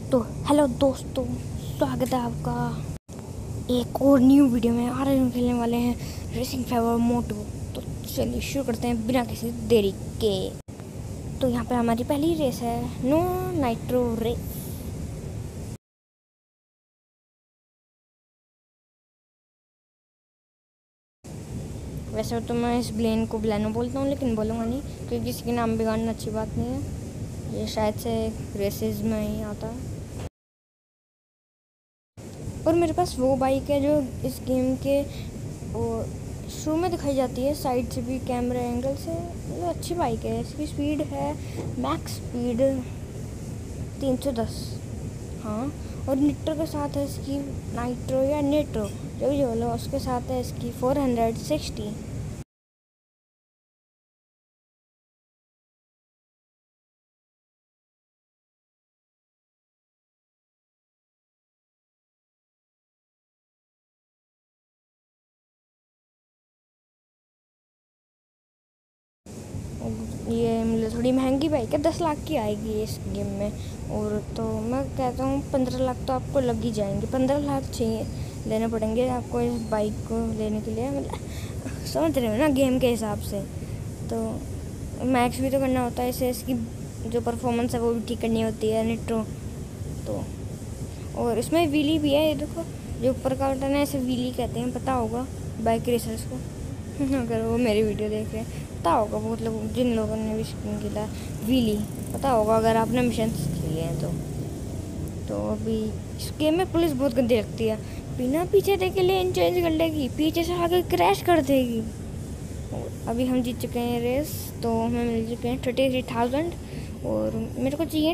तो हेलो दोस्तों, स्वागत है आपका एक और न्यू वीडियो में। आज हम खेलने वाले हैं रेसिंग फेवर मोटो। तो चलिए शुरू करते हैं बिना किसी देरी के। तो यहाँ पे हमारी पहली रेस है, नो नाइट्रो रेस। वैसे तो मैं इस ब्लेन को ब्लैनो बोलता हूँ, लेकिन बोलूँगा नहीं क्योंकि किसी के नाम बिगाड़ना अच्छी बात नहीं है। ये शायद से रेसेस में ही आता है। और मेरे पास वो बाइक है जो इस गेम के शुरू में दिखाई जाती है, साइड से भी कैमरा एंगल से। मतलब अच्छी बाइक है। इसकी स्पीड है मैक्स स्पीड 310। हाँ, और निट्रो के साथ है इसकी, नाइट्रो या नेट्रो जो भी बोलो, उसके साथ है इसकी 460। ये मतलब थोड़ी महंगी बाइक है, 10 लाख की आएगी इस गेम में। और तो मैं कहता हूँ 15 लाख तो आपको लग ही जाएंगे। 15 लाख चाहिए लेने पड़ेंगे आपको इस बाइक को लेने के लिए। मतलब समझ रहे हो ना, गेम के हिसाब से। तो मैक्स भी तो करना होता है इसे, इसकी जो परफॉर्मेंस है वो भी ठीक करनी होती है निट्रो तो। और इसमें व्हीली भी है, ये देखो जो ऊपर का बटन है इसे व्हीली कहते हैं, पता होगा बाइक रेसर्स को। अगर वो मेरी वीडियो देख रहे हैं पता होगा, बहुत लोग जिन लोगों ने भी स्क्रीन खेला व्हीली पता होगा अगर आपने मिशन खेले हैं तो अभी इस गेम में पुलिस बहुत गंदी लगती है, बिना पीछे देखे लेन चेंज कर लेगी, पीछे से आगे क्रैश कर देगी। अभी हम जीत चुके हैं रेस, तो हमें मिल चुके हैं 33,000 और मेरे को चाहिए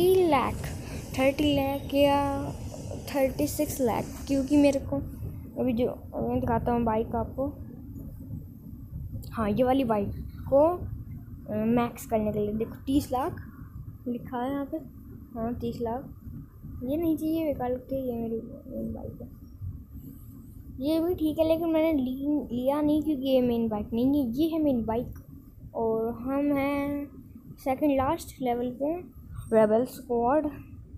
30 लाख या 36 लाख, क्योंकि मेरे को अभी जो मैं दिखाता हूँ बाइक आपको। हाँ, ये वाली बाइक को मैक्स करने के लिए देखो 30 लाख लिखा है यहाँ पे। हाँ 30 लाख, ये नहीं चाहिए निकाल के, ये मेरी बाइक है। ये भी ठीक है, लेकिन मैंने लिया नहीं क्योंकि ये मेन बाइक नहीं है, ये है मेन बाइक। और हम हैं सेकंड लास्ट लेवल पे, रेबल स्क्वाड।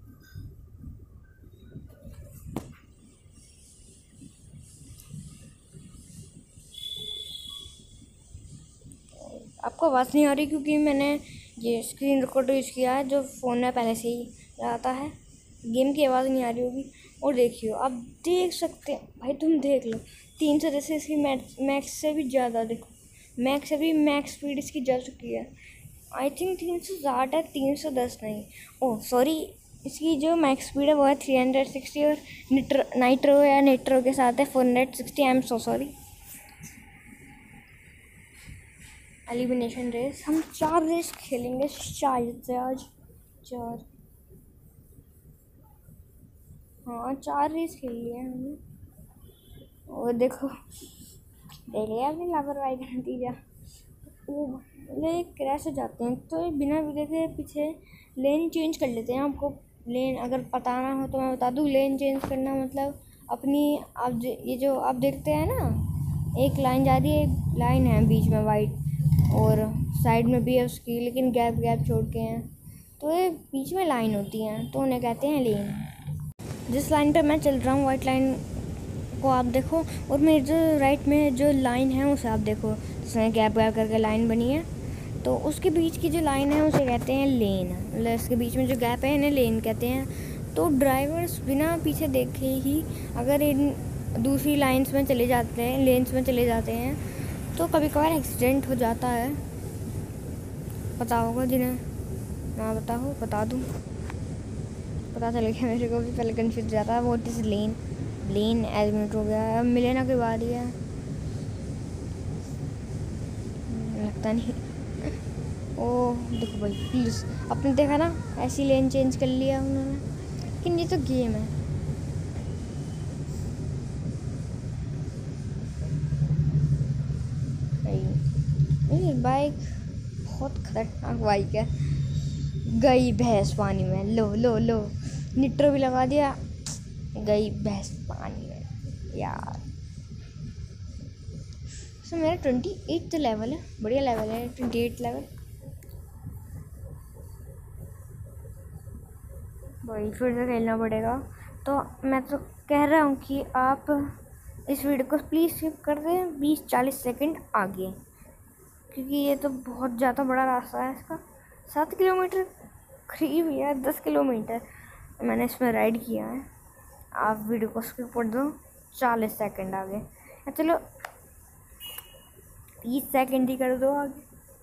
आपको आवाज़ नहीं आ रही क्योंकि मैंने ये स्क्रीन रिकॉर्डर यूज़ किया है जो फ़ोन में पहले से ही आता है। गेम की आवाज़ नहीं आ रही होगी। और देखियो, आप देख सकते हैं भाई, तुम देख लो 310 से इसकी मैक्स से भी ज़्यादा, देखो मैक्स से भी मैक्स स्पीड इसकी जा चुकी है। आई थिंक 360 है, 310 नहीं। ओह सॉरी, इसकी जो मैक्स स्पीड है वो है 360 और नाइट्रो या नेट्रो के साथ है 460। I am so sorry. Elimination race, हम 4 रेस खेलेंगे शायद से आज। 4, हाँ 4 रेस खेल लिए हमने। और देखो देख लिया अपनी लापरवाही का नतीजा। वो ले क्रैश हो जाते हैं, तो बिना वीडियो के पीछे लेन चेंज कर लेते हैं। आपको लेन अगर पता ना हो तो मैं बता दूँ, लेन चेंज करना मतलब अपनी आप ये जो आप देखते हैं ना, एक लाइन जा रही है, एक लाइन है बीच में वाइट और साइड में भी है उसकी, लेकिन गैप छोड़ के हैं, तो ये बीच में लाइन होती हैं तो उन्हें कहते हैं लेन। जिस लाइन पे मैं चल रहा हूँ वाइट लाइन को आप देखो, और मेरे जो राइट में जो लाइन है उसे आप देखो, जिसमें गैप करके लाइन बनी है, तो उसके बीच की जो लाइन है उसे कहते हैं लेन। मतलब इसके बीच में जो गैप है इन्हें लेन कहते हैं। तो ड्राइवर्स बिना पीछे देखे ही अगर इन दूसरी लाइन्स में चले जाते हैं, लेन्स में चले जाते हैं, तो कभी कभार एक्सीडेंट हो जाता है। पता होगा जिन्हें ना पता हो, बता दूँ, पता चल गया मेरे को भी, पहले कन्फ्यूज जाता है। व्हाट इज़ लेन एलिमिनेट हो गया है, अब मिलेना की बारी है, लगता नहीं। ओह देखो भाई, प्लीज़ आपने देखा ना, ऐसी लेन चेंज कर लिया उन्होंने, लेकिन ये तो गेम है। ये बाइक बहुत खतरनाक बाइक है। गई भैंस पानी में, लो निट्रो भी लगा दिया, गई भैंस पानी में यार। सो मेरा 28 लेवल है, बढ़िया लेवल है 28 लेवल, वही फिर से खेलना पड़ेगा। तो मैं तो कह रहा हूँ कि आप इस वीडियो को प्लीज़ स्किप कर दें 20-40 सेकंड आगे, क्योंकि ये तो बहुत ज़्यादा बड़ा रास्ता है इसका। 7 किलोमीटर करीब या 10 किलोमीटर मैंने इसमें राइड किया है। आप वीडियो को स्किप कर दो 40 सेकंड आगे, या चलो 30 सेकंड ही कर दो आगे,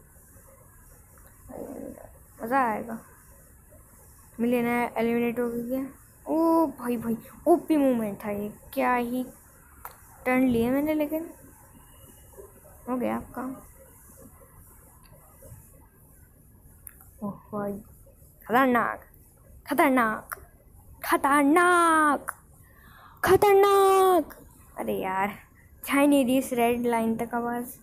मज़ा आएगा। मिलेना एलिमिनेट हो गया। ओ भाई भाई ओपी मूवमेंट था ये, क्या ही टर्न लिए मैंने, लेकिन हो गया आपका। ओह भाई खतरनाक खतरनाक खतरनाक खतरनाक। अरे यार जा नहीं रही इस रेड लाइन तक आवाज़।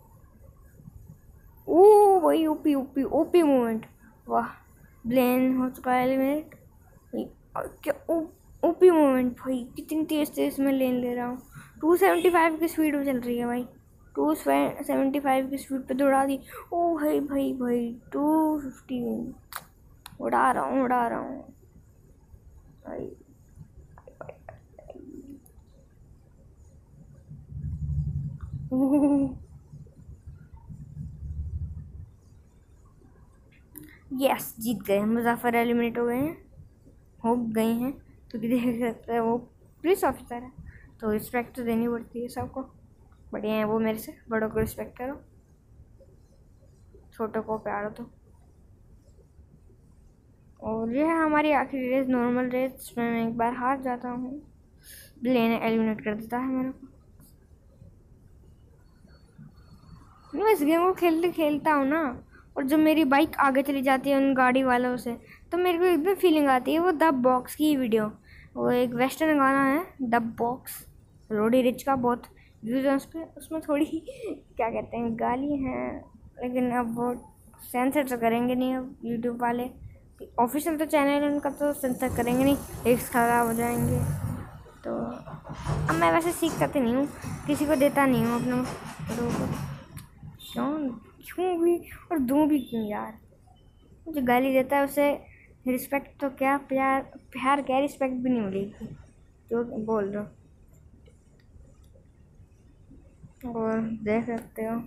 ओ भाई ओपी ओपी ओपी मूवमेंट, वाह। ब्लेन हो चुका है एलिमिनेट। क्या ओपी मूवमेंट भाई, कितनी तेज में लेन ले रहा हूँ। 275 की स्पीड में चल रही है भाई, 275 की स्पीड पे दौड़ा दी। ओ भाई भाई भाई 250 उड़ा रहा हूँ भाई। यस जीत गए, मुजफ्फर एलिमिनेट हो गए हैं क्योंकि देख सकते हैं वो पुलिस ऑफिसर है, तो रिस्पेक्ट तो देनी पड़ती है सबको। बढ़िया है वो, मेरे से बड़ों को रिस्पेक्ट करो, छोटों को प्यार दो। और ये है हमारी आखिरी रेस, नॉर्मल रेस, जिसमें मैं एक बार हार जाता हूँ। ब्लेन एलिमिनेट कर देता है मेरे को। मैं इस गेम को खेलता हूँ ना, और जब मेरी बाइक आगे चली जाती है उन गाड़ी वालों से, तो मेरे को एकदम फीलिंग आती है। वो द बॉक्स की वीडियो, वो एक वेस्टर्न गाना है द बॉक्स, रोडी रिच का, बहुत व्यूज़ है उस पर। उसमें थोड़ी क्या कहते हैं गाली हैं, लेकिन अब वो सेंसर तो करेंगे नहीं अब यूट्यूब वाले। ऑफिशियल तो चैनल है उनका, तो सेंसर करेंगे नहीं, लिरिक्स ख़राब हो जाएंगे। तो अब मैं वैसे सीखता तो नहीं हूँ, किसी को देता नहीं हूँ अपने लोगों को, क्यों भी और दूँ भी क्यों यार। जो गाली देता है उसे रिस्पेक्ट तो क्या, प्यार क्या, रिस्पेक्ट भी नहीं मिलेगी जो बोल दो। और देख सकते हो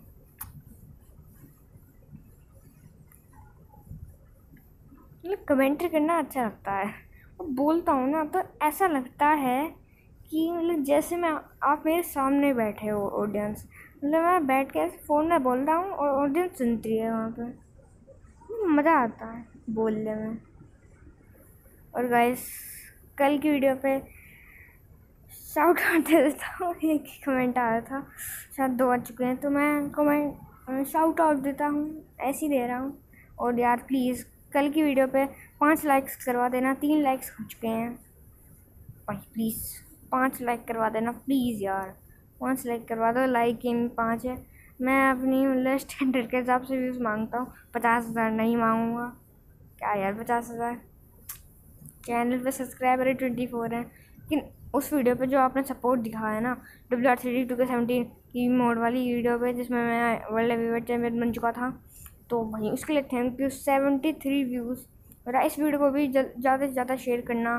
मतलब कमेंट्री करना अच्छा लगता है, और बोलता हूँ ना तो ऐसा लगता है कि मतलब जैसे मैं, आप मेरे सामने बैठे हो ऑडियंस, मतलब मैं बैठ के ऐसे फ़ोन में बोल रहा हूँ और ऑडियंस सुनती है वहाँ पे, मज़ा आता है बोलने में। और गाइस कल की वीडियो पे शाउट आउट दे देता हूँ, एक ही कमेंट आया था, शायद 2 आ चुके हैं, तो मैं कमेंट शाउट आउट देता हूँ, ऐसे ही दे रहा हूँ। और यार प्लीज़ कल की वीडियो पे 5 लाइक्स करवा देना, 3 लाइक्स हो चुके हैं भाई, प्लीज़ 5 लाइक करवा देना प्लीज़ यार, 5 लाइक करवा दो। लाइक इन 5 है। मैं अपनी मतलब स्टैंडर्ड के हिसाब से व्यूज़ मांगता हूँ, 50,000 नहीं मांगूंगा। क्या यार 50,000, चैनल पे सब्सक्राइबर 24 हैं, लेकिन उस वीडियो पे जो आपने सपोर्ट दिखाया ना WR32K17 की मोड वाली वीडियो पे, जिसमें मैं वर्ल्ड हेवीवेट चैम्पियन बन चुका था, तो भाई उसके लिए थैंक यू। 73 व्यूज़। और इस वीडियो को भी ज़्यादा से ज़्यादा शेयर करना,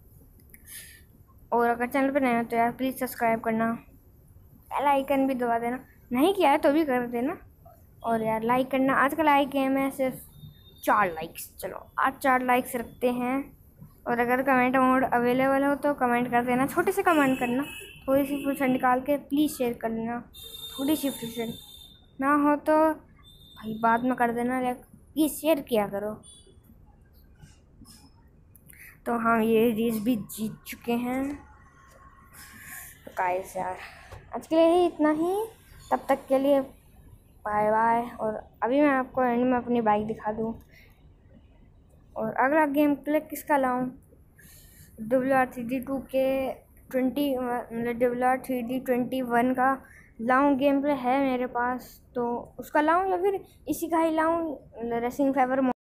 और अगर चैनल पर नए हो तो यार प्लीज़ सब्सक्राइब करना, बेल आइकन भी दबा देना, नहीं किया है तो भी कर देना। और यार लाइक करना, आज का लाइक है मैं सिर्फ 4 लाइक्स, चलो आज 4 लाइक्स रखते हैं। और अगर कमेंट मोड अवेलेबल हो तो कमेंट कर देना, छोटे से कमेंट करना, थोड़ी सी फुर्सत निकाल के प्लीज़ शेयर कर देना, थोड़ी सी फुर्सत ना हो तो भाई बाद में कर देना, लेकिन प्लीज़ शेयर किया करो। तो हाँ ये रेस भी जीत चुके हैं। तो गाइस यार आज के लिए ही इतना ही, तब तक के लिए बाय बाय। और अभी मैं आपको एंड में अपनी बाइक दिखा दूँ, और अगला गेम प्ले किसका लाऊं, WR3D2K20 मतलब WR3D21 का लाऊं, गेम प्ले है मेरे पास, तो उसका लाऊं या फिर इसी का ही लाऊं, रेसिंग फेवर